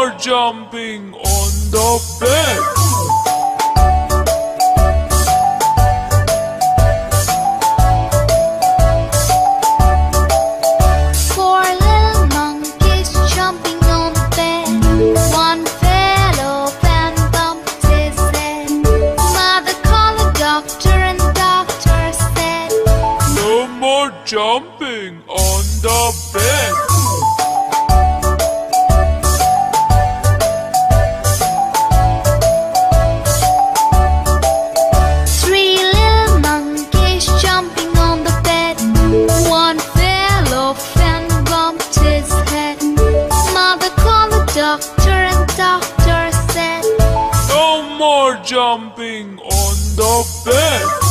more jumping on the bed. Four little monkeys jumping on the bed. One fell off and bumped his head. Mother called the doctor and the doctor said, No more jumping on the bed. Three little monkeys jumping on the bed. One fell off and bumped his head. Mother called the doctor and the doctor said, No more jumping on the bed.